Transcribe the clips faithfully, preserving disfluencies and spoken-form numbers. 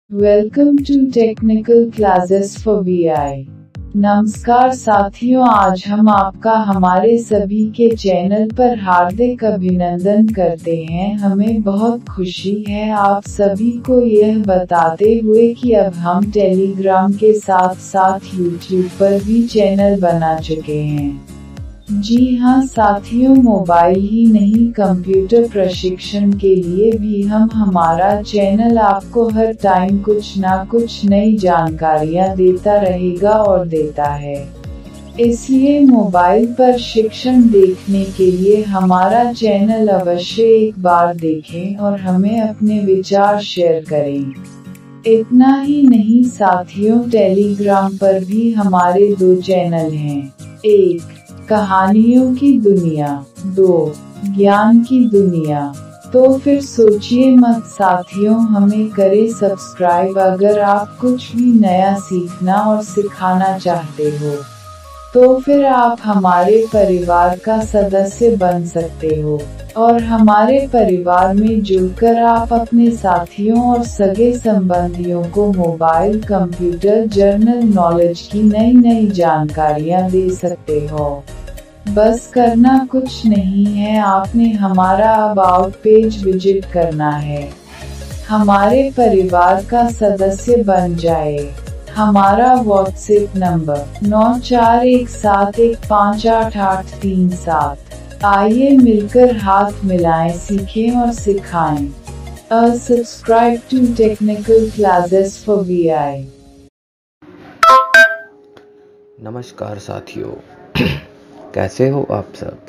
Welcome to technical classes for V I. नमस्कार साथियों, आज हम आपका हमारे सभी के चैनल पर हार्दिक अभिनंदन करते हैं। हमें बहुत खुशी है आप सभी को यह बताते हुए कि अब हम टेलीग्राम के साथ साथ यूट्यूब पर भी चैनल बना चुके हैं। जी हाँ साथियों, मोबाइल ही नहीं कंप्यूटर प्रशिक्षण के लिए भी हम हमारा चैनल आपको हर टाइम कुछ ना कुछ नई जानकारियाँ देता रहेगा और देता है। इसलिए मोबाइल पर शिक्षण देखने के लिए हमारा चैनल अवश्य एक बार देखें और हमें अपने विचार शेयर करें। इतना ही नहीं साथियों, टेलीग्राम पर भी हमारे दो चैनल हैं। एक कहानियों की दुनिया, दो ज्ञान की दुनिया। तो फिर सोचिए मत साथियों, हमें करें सब्सक्राइब। अगर आप कुछ भी नया सीखना और सिखाना चाहते हो तो फिर आप हमारे परिवार का सदस्य बन सकते हो और हमारे परिवार में जुड़कर आप अपने साथियों और सगे संबंधियों को मोबाइल, कंप्यूटर, जर्नल नॉलेज की नई नई जानकारियाँ दे सकते हो। बस करना कुछ नहीं है, आपने हमारा अबाउट पेज विजिट करना है, हमारे परिवार का सदस्य बन जाए। हमारा व्हाट्सएप नंबर नौ चार एक सात एक पाँच आठ आठ तीन सात। आइए मिलकर हाथ मिलाएं, सीखें और सिखाएं। Uh subscribe to technical classes for V I. नमस्कार साथियों, कैसे हो आप सब।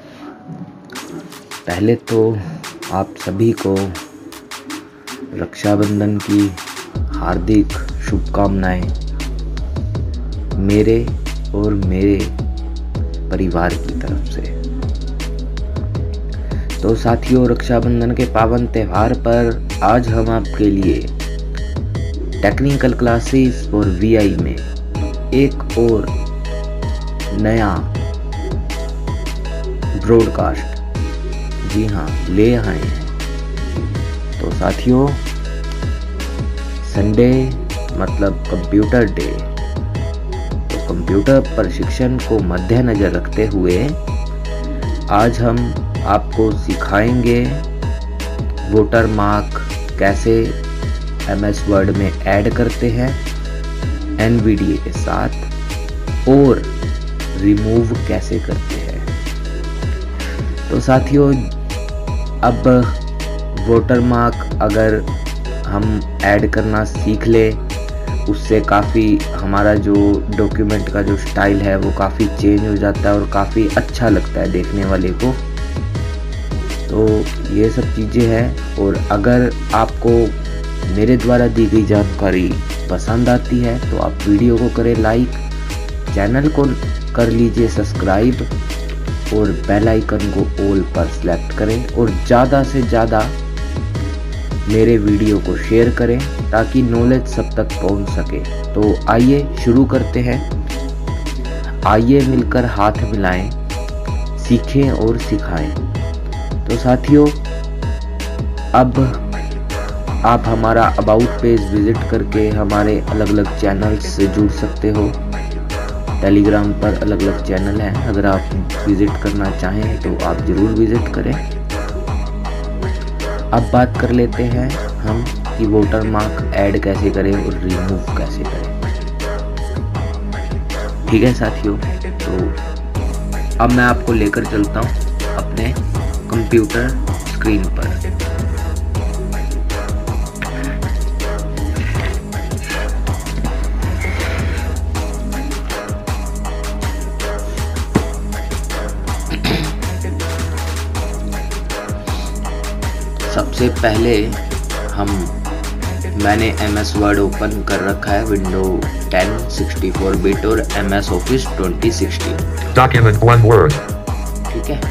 पहले तो आप सभी को रक्षाबंधन की हार्दिक शुभकामनाएं मेरे और मेरे परिवार की तरफ से। तो साथियों, रक्षाबंधन के पावन त्यौहार पर आज हम आपके लिए टेक्निकल क्लासेस और वी आई में एक और नया ब्रॉडकास्ट जी हाँ ले आए हैं। तो साथियों, संडे मतलब कंप्यूटर डे, तो कंप्यूटर प्रशिक्षण को मद्देनजर रखते हुए आज हम आपको सिखाएंगे वोटर मार्क कैसे एम एस वर्ड में ऐड करते हैं एन वी डी ए के साथ और रिमूव कैसे करते हैं। तो साथियों, अब वोटर मार्क अगर हम ऐड करना सीख ले, उससे काफ़ी हमारा जो डॉक्यूमेंट का जो स्टाइल है वो काफ़ी चेंज हो जाता है और काफ़ी अच्छा लगता है देखने वाले को। तो ये सब चीज़ें हैं, और अगर आपको मेरे द्वारा दी गई जानकारी पसंद आती है तो आप वीडियो को करें लाइक, चैनल को कर लीजिए सब्सक्राइब और बेल आइकन को ऑल पर सेलेक्ट करें और ज़्यादा से ज़्यादा मेरे वीडियो को शेयर करें ताकि नॉलेज सब तक पहुंच सके। तो आइए शुरू करते हैं। आइए मिलकर हाथ मिलाएं, सीखें और सिखाएं। तो साथियों, अब आप हमारा अबाउट पेज विजिट करके हमारे अलग अलग चैनल्स से जुड़ सकते हो। टेलीग्राम पर अलग अलग चैनल हैं, अगर आप विजिट करना चाहें तो आप ज़रूर विजिट करें। अब बात कर लेते हैं हम कि वोटर मार्क ऐड कैसे करें और रिमूव कैसे करें। ठीक है साथियों, तो अब मैं आपको लेकर चलता हूँ अपने कंप्यूटर स्क्रीन पर। सबसे पहले हम मैंने एम एस वर्ड ओपन कर रखा है, window ten sixty four bit और M S office twenty sixteen. Document one word. ठीक है,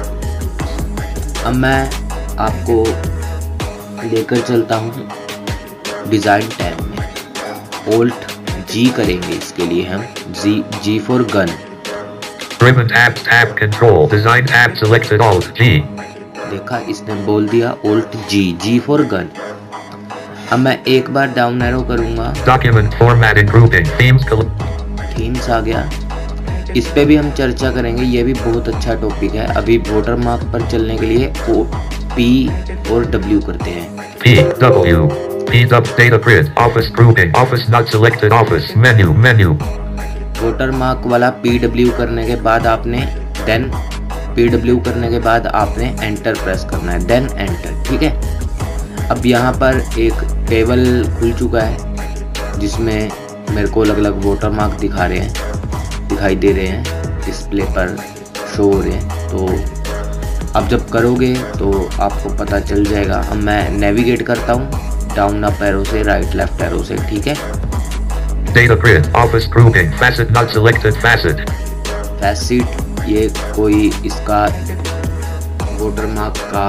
अब मैं आपको लेकर चलता हूँ डिज़ाइन टैब में। ओल्ट जी करेंगे इसके लिए हम, G G for gun. Ribbon apps tab control design app selected alt G। देखा, इसने बोल दिया ओल्ट जी, जी फॉर गन। अब मैं एक बार डाउन एरो करूंगा, Document formatting grouping themes. Themes आ गया। इस पे भी हम चर्चा करेंगे, ये भी बहुत अच्छा टॉपिक है। अभी वाटर मार्क पर चलने के लिए ओ पी और डब्ल्यू करते हैं। P W P W data grid office grouping office not selected office menu menu. Watermark वाला पी डब्ल्यू करने के बाद आपने देन पी डब्ल्यू करने के बाद आपने एंटर प्रेस करना है, देन एंटर। ठीक है। अब यहाँ पर एक टेबल खुल चुका है जिसमें मेरे को अलग अलग वाटर मार्क दिखा रहे हैं दिखाई दे रहे हैं, डिस्प्ले पर शो हो रहे हैं। तो अब जब करोगे तो आपको पता चल जाएगा। अब मैं नेविगेट करता हूँ डाउन अप एरो से, राइट लेफ्ट एरो से। ठीक है। Data grid office grouping facet not selected facet. फैसिट ये कोई इसका वाटर मार्क का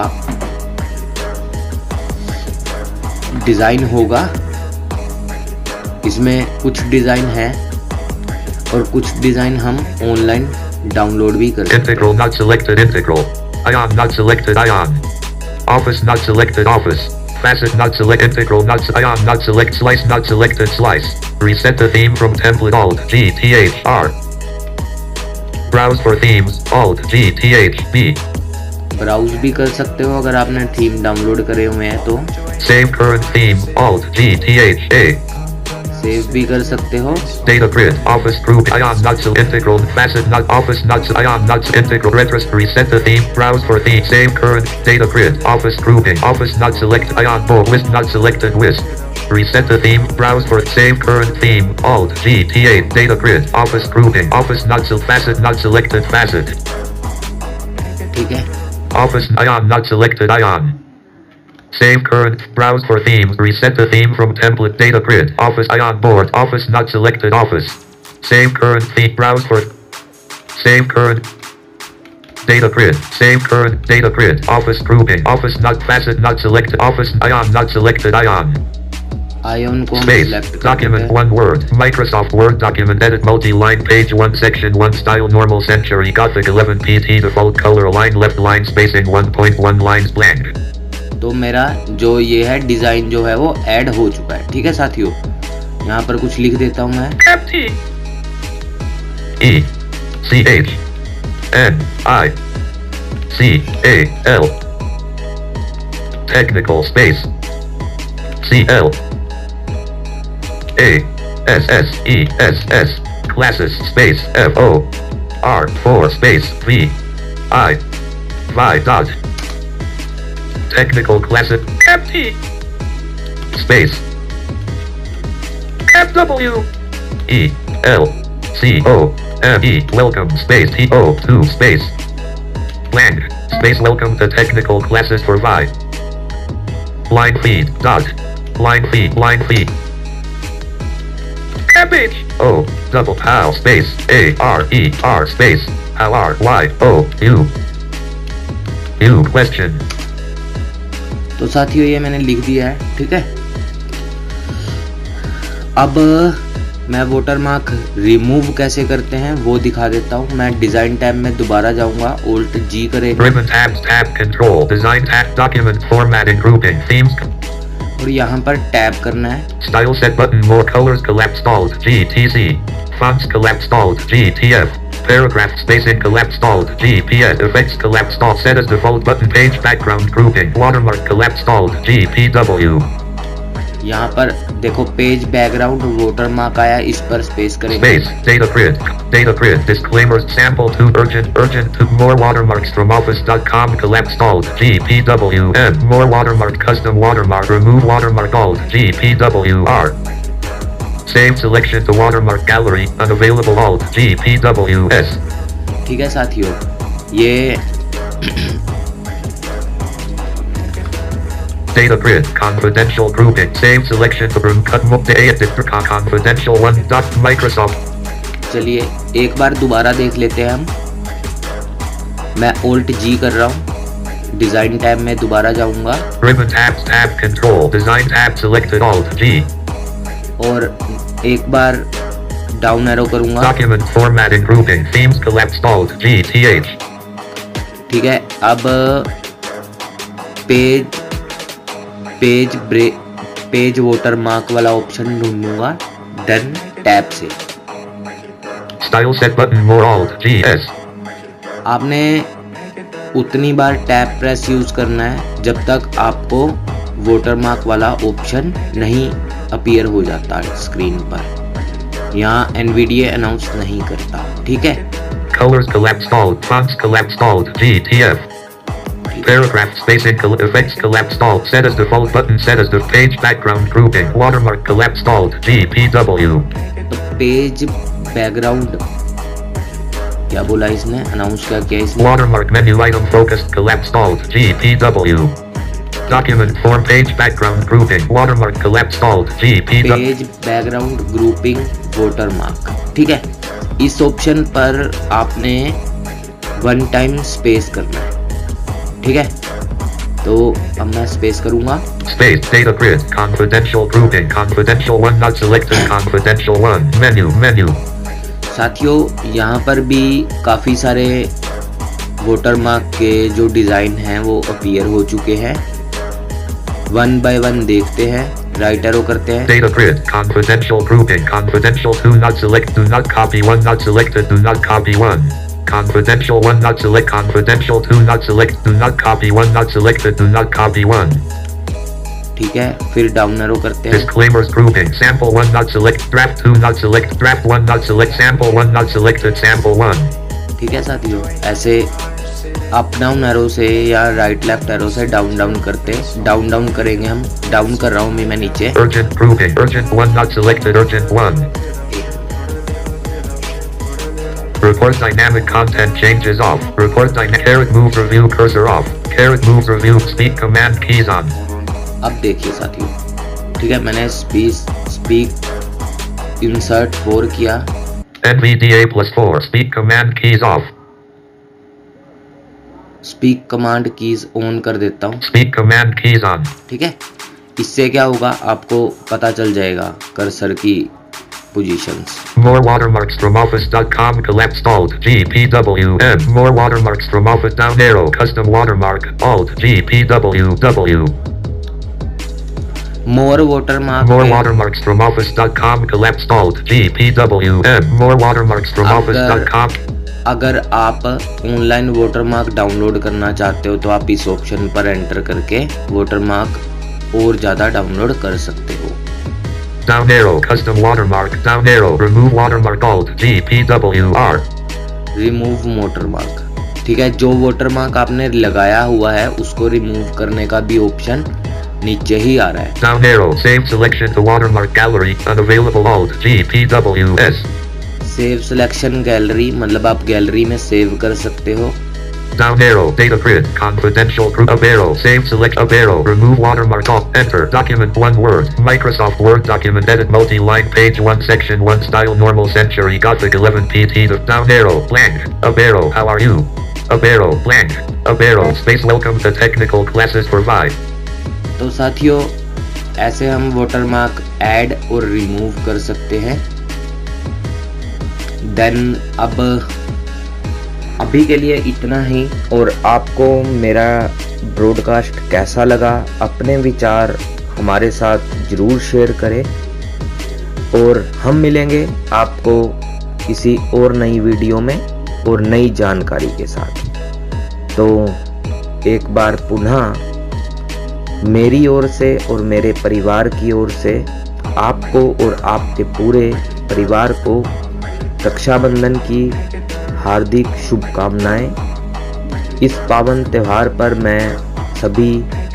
डिज़ाइन होगा। इसमें कुछ डिज़ाइन है और कुछ डिज़ाइन हम ऑनलाइन डाउनलोड भी कर सकते हैं। Integral not selected integral. Ion not selected ion. Office not selected office. Facet not select integral not ion not select slice not selected slice. Reset the theme from template Alt G T H R. Browse for themes Alt G T H B. Browse भी कर सकते हो अगर आपने theme download करे हुए हैं तो। Save current theme Alt G T H A. Save भी कर सकते हो। Data grid office group ion not select integral facet not office not ion not integral retros reset the theme browse for theme save current data grid office grouping office not select ion bold list not selected list reset the theme browse for save current theme Alt G T H data grid office grouping office not select facet not selected facet. ठीक है। Office ion not selected ion. Save current browse for themes reset the theme from template data grid office ion board office not selected office save current theme browse for save current data grid save current data grid office grouping office not facet not selected office ion not selected ion. Ion को Space select document one word Microsoft Word document edit multi-line page one section one style normal century Gothic eleven P T default color align left line spacing one point one lines blank. तो मेरा जो ये है design जो है वो add हो चुका है। ठीक है साथियों, यहाँ पर कुछ लिख देता हूँ मैं। F T E C H N I C A L technical space C L A S S E S S classes space F O R four space V I Y dot technical classes F T space F W E L C O M E welcome space T O two space blank space welcome to technical classes for V I line feed dot line feed line feed M H O double pow space A R E R space L R Y O U U question. तो साथियों ये मैंने लिख दिया है। ठीक है। अब मैं वाटर मार्क रिमूव कैसे करते हैं वो दिखा देता हूँ। मैं डिजाइन टैब में दोबारा जाऊंगा, Alt G करेंगे Ribbon tabs tab control design tab document formatting grouping themes और यहाँ पर टैब करना है। style set button more colors collapsed Alt G T C fonts collapsed Alt G T F paragraph spacing collapsed Alt G P S effects collapsed Alt set as default button page background grouping watermark collapsed Alt G P W. यहाँ पर देखो page background water mark आया, इस पर space करेंगे। Space data grid data grid disclaimers sample to urgent urgent to more watermarks from office dot com collapsed Alt G P W M more watermark custom watermark remove watermark Alt G P W R save selection to watermark gallery unavailable Alt G P W S. ठीक है साथियों, ये data grid confidential grouping save selection to room cut move the edit confidential one dot Microsoft. चलिए एक बार दोबारा देख लेते हैं हम। मैं Alt G कर रहा हूँ, डिजाइन टैब में दोबारा जाऊंगा Ribbon tabs tab control design tab selected Alt G और एक बार डाउन एरो करूंगा। document formatting grouping themes collapsed Alt G T H. ठीक है। अब page page break page watermark वाला ऑप्शन ढूंढूंगा डन टैब से। Style set button more alt G S. आपने उतनी बार टैब प्रेस यूज करना है जब तक आपको वोटर मार्क वाला ऑप्शन नहीं अपीयर हो जाता स्क्रीन पर। यहाँ एनवीडीए अनाउंस नहीं करता, ठीक है। Colors collapsed alt, fonts collapsed alt G T F. Paragraph spacing coll effects collapsed alt, set as default button set as the page background grouping, watermark collapsed alt G P W. तो page background क्या बोला इसने, announce क्या किया इसने? Watermark menu item focused collapsed alt G P W. Document form page background grouping, watermark collapsed alt G P W. Page background grouping watermark, ठीक है। इस ऑप्शन पर आपने वन टाइम स्पेस करना है, ठीक है। तो अब मैं स्पेस करूंगा। Space data grid confidential grouping confidential one not selected confidential one menu menu. साथियों यहाँ पर भी काफी सारे वाटरमार्क के जो डिजाइन हैं वो अपीयर हो चुके हैं। वन बाय वन देखते हैं, राइट एरो करते हैं। Data grid confidential grouping confidential two not select do not copy one not selected do not copy one confidential one not select confidential two not select do not copy one not selected do not copy one. ठीक है, फिर down arrow करते हैं। Disclaimers grouping sample one not select draft two not select draft one not select sample one not selected sample one. ठीक है साथियों, ऐसे up down arrow से या राइट लेफ्ट एरो से डाउन डाउन करते डाउन डाउन करेंगे हम। डाउन कर रहा हूँ मैं नीचे। Urgent grouping urgent one not selected urgent one. Report dynamic content changes off. Report dynamic caret move review cursor off. Caret move review speak command keys on. अब देखिए साथियों, ठीक है, मैंने स्पीक स्पीक इंसर्ट फोर किया। N V D A plus four speak command keys off. Speak command keys on कर देता हूँ। Speak command keys on. ठीक है, इससे क्या होगा आपको पता चल जाएगा कर्सर की positions. More watermarks from office dot com collapsed alt G P W N. More watermarks from office down arrow custom watermark alt G P W W. More watermark More watermarks from office dot com collapsed alt G P W N. More watermarks from office dot com. अगर आप online watermark download करना चाहते हो तो आप इस option पर enter करके वाटरमार्क और ज्यादा डाउनलोड कर सकते हो। Down arrow custom watermark down arrow remove watermark alt G P W R. Remove watermark, ठीक है, जो वाटरमार्क आपने लगाया हुआ है उसको रिमूव करने का भी ऑप्शन नीचे ही आ रहा है। Down arrow save selection to watermark gallery unavailable alt G P W S. Save selection gallery मतलब आप गैलरी में सेव कर सकते हो। Down arrow data grid confidential group up arrow save select up arrow remove watermark off enter document one word Microsoft Word document edit multi-line page one section one style normal century Gothic eleven P T down arrow blank up arrow how are you up arrow blank up arrow space welcome to technical classes provide. तो साथियों ऐसे हम watermark add और remove कर सकते हैं। Then अब अभी के लिए इतना ही, और आपको मेरा ब्रॉडकास्ट कैसा लगा अपने विचार हमारे साथ ज़रूर शेयर करें, और हम मिलेंगे आपको किसी और नई वीडियो में और नई जानकारी के साथ। तो एक बार पुनः मेरी ओर से और मेरे परिवार की ओर से आपको और आपके पूरे परिवार को रक्षाबंधन की हार्दिक शुभकामनाएं। इस पावन त्योहार पर मैं सभी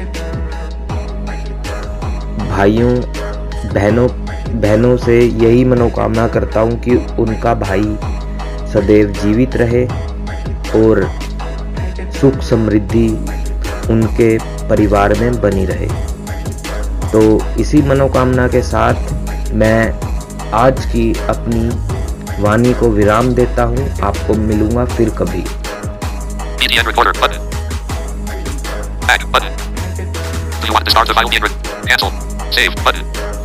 भाइयों बहनों बहनों से यही मनोकामना करता हूं कि उनका भाई सदैव जीवित रहे और सुख समृद्धि उनके परिवार में बनी रहे। तो इसी मनोकामना के साथ मैं आज की अपनी वाणी को विराम देता हूं। आपको मिलूंगा फिर कभी। B T N recorder button. Back button. Do you want to start the file being written? Cancel. Save button.